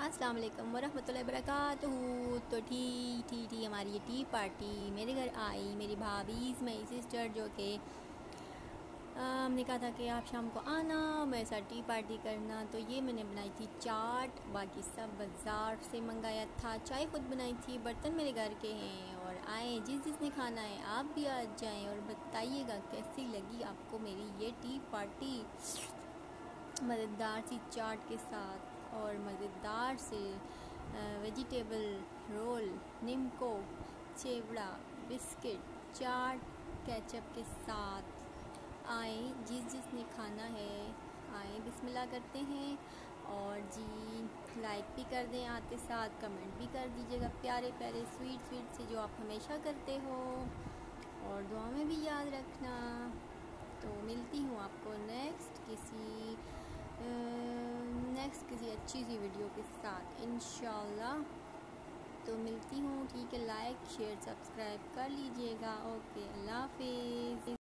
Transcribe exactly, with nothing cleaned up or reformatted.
अस्सलाम वालेकुम वरहमतुल्लाहि वबरकातुहू। तो टी टी टी हमारी ये टी पार्टी मेरे घर आई, मेरी भाभीज़ मेरी सिस्टर जो कि हमने कहा था कि आप शाम को आना मेरे साथ टी पार्टी करना। तो ये मैंने बनाई थी चाट, बाकी सब बाज़ार से मंगाया था। चाय खुद बनाई थी, बर्तन मेरे घर के हैं। और आए जिस जिसने खाना है आप भी आ जाएं और बताइएगा कैसी लगी आपको मेरी ये टी पार्टी मज़ेदार सी चाट के साथ और मज़ेदार से vegetable roll, nimko, chevda, biscuit, chaat ketchup के साथ। आए जिस जिसने खाना है आए, बिस्मिल्लाह करते हैं। और जी लाइक भी कर दें, आते साथ कमेंट भी कर दीजिएगा प्यारे प्यारे स्वीट स्वीट से जो आप हमेशा करते हो। और दुआ में भी याद रखना। तो मिलती हूँ आपको नेक्स्ट किसी नेक्स्ट किसी अच्छी सी वीडियो के साथ इंशाल्लाह। तो मिलती हूँ, ठीक है। लाइक शेयर सब्सक्राइब कर लीजिएगा। ओके, अल्लाह हाफिज़।